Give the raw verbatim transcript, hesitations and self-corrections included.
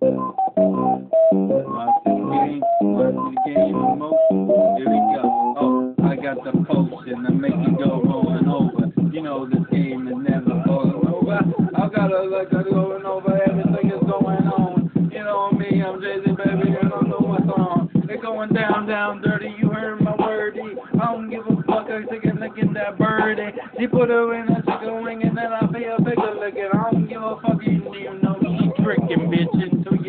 Watch the game, watch the game in motion. Here we go. Oh, I got the potion to make it go over and over. You know this game is never going over. I gotta like it going over. Everything is going on. You know me, I'm Jay-Z, baby. You don't know what's on. It's going down, down dirty. You heard my wordy. I don't give a fuck. I take a look at that birdie. She put her in a chicken wing and then I pay a bigger look. I don't give a fuck. You don't even know she tricking, bitch. Until you